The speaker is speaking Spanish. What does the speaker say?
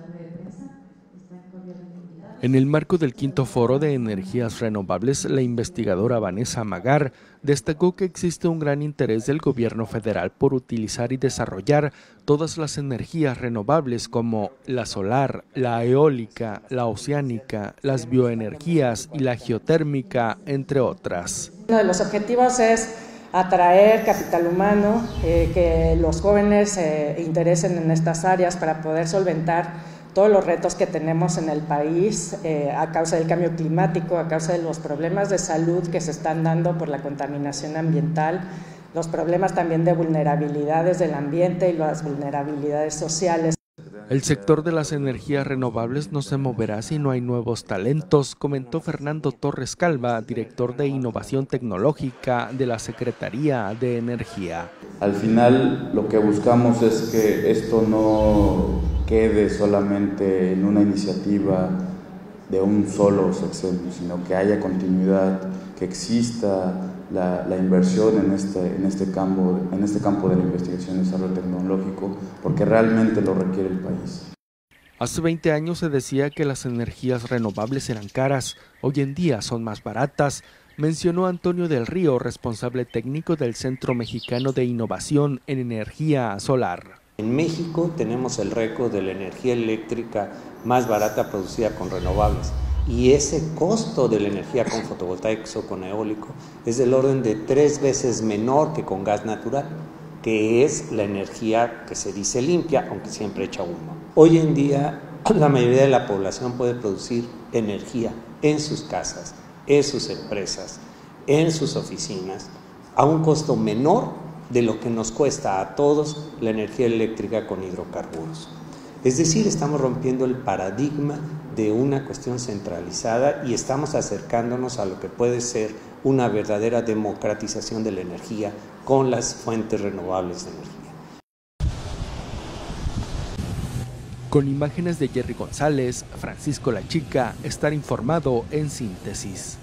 En el marco del quinto foro de energías renovables, la investigadora Vanessa Magar destacó que existe un gran interés del gobierno federal por utilizar y desarrollar todas las energías renovables como la solar, la eólica, la oceánica, las bioenergías y la geotérmica, entre otras. Uno de los objetivos es atraer capital humano, que los jóvenes se interesen en estas áreas para poder solventar todos los retos que tenemos en el país a causa del cambio climático, a causa de los problemas de salud que se están dando por la contaminación ambiental, los problemas también de vulnerabilidades del ambiente y las vulnerabilidades sociales. El sector de las energías renovables no se moverá si no hay nuevos talentos, comentó Fernando Torres Calva, director de Innovación Tecnológica de la Secretaría de Energía. Al final lo que buscamos es que esto no quede solamente en una iniciativa de un solo sexenio, sino que haya continuidad, que exista la inversión en este campo de la investigación y desarrollo tecnológico, porque realmente lo requiere el país. Hace 20 años se decía que las energías renovables eran caras, hoy en día son más baratas, mencionó Antonio del Río, responsable técnico del Centro Mexicano de Innovación en Energía Solar. En México tenemos el récord de la energía eléctrica más barata producida con renovables y ese costo de la energía con fotovoltaicos o con eólico es del orden de 3 veces menor que con gas natural, que es la energía que se dice limpia, aunque siempre echa humo. Hoy en día la mayoría de la población puede producir energía en sus casas, en sus empresas, en sus oficinas, a un costo menor de lo que nos cuesta a todos la energía eléctrica con hidrocarburos. Es decir, estamos rompiendo el paradigma de una cuestión centralizada y estamos acercándonos a lo que puede ser una verdadera democratización de la energía con las fuentes renovables de energía. Con imágenes de Jerry González, Francisco La Chica, estar informado en síntesis.